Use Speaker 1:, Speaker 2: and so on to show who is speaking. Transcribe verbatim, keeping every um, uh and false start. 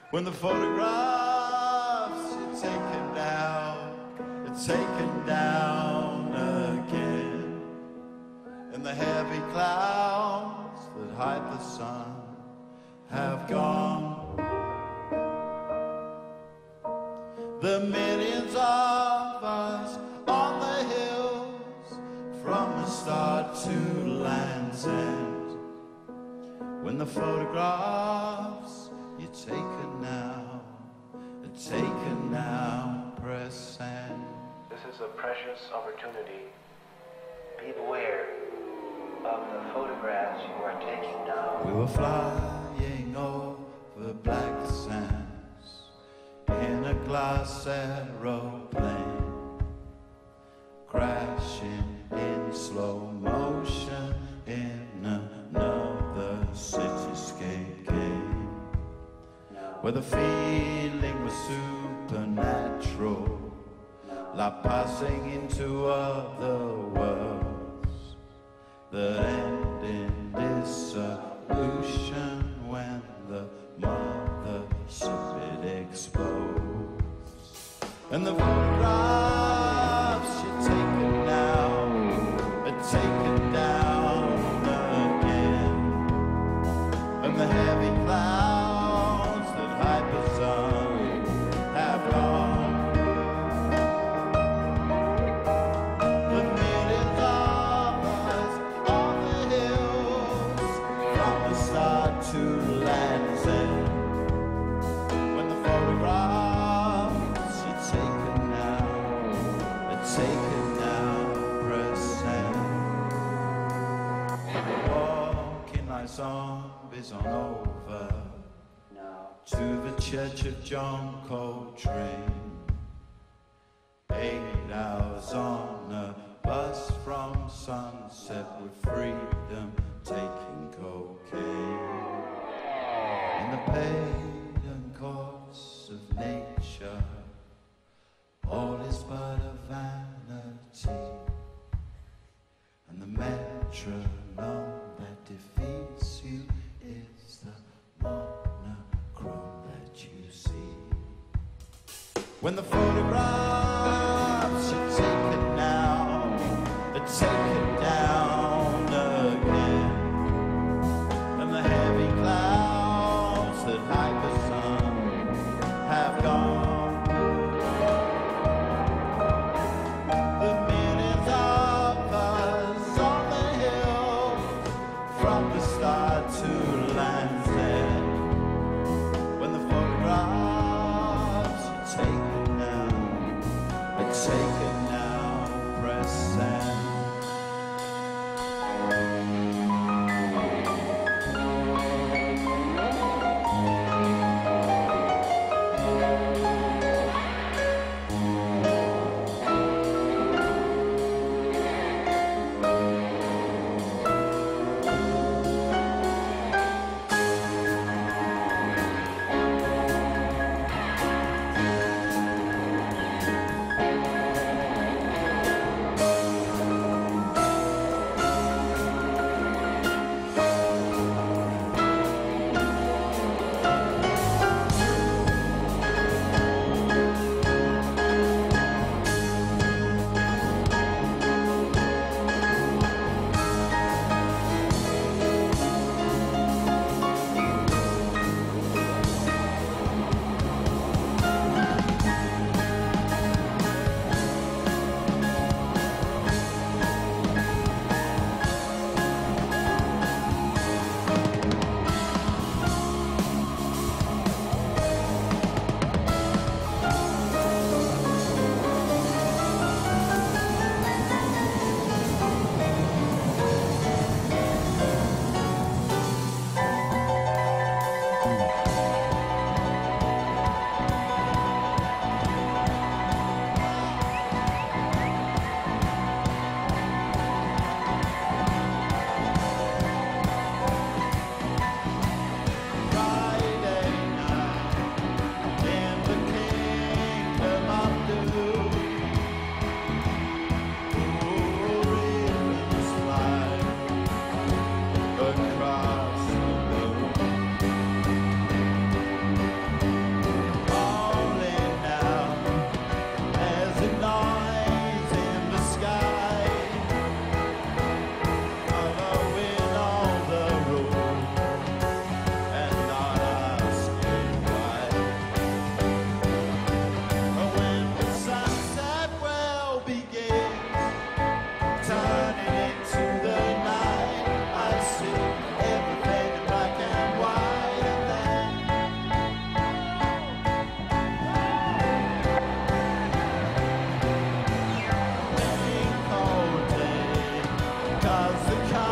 Speaker 1: When the photographs are taken down, are taken down again, and the heavy clouds that hide the sun have gone. The millions of us on the hills, from the start to Land's End. When the photographs you're taken now, are taken now, press send.
Speaker 2: This is a precious opportunity. Be aware of the photographs you are taking now.
Speaker 1: We were flying over black sands in a glass aeroplane, crashing in slow motion in another cityscape game, where the feeling was supernatural, like passing into other worlds that end in dissolution when the mother ship explodes. And the photographs you're taking now are taken down again, and the heavy clouds that hide the sun have gone. The millions of us on the hills, from the start to Land's End. When the photographs you're taken now are taken now, press send. Walking like zombies on over to the Church of John Coltrane. Eight hours on a bus from sunset with freedom, taking cocaine. In the pagan course of nature, all is but a vanity, and the metronome that defeats you is the monochrome that you see. When the photographs you're taken now are taken down again, and the heavy clouds that hide the sun have gone. The millions of us on the hill, from the start to Land's End. When the photographs you're taken now are taken now, press send. of the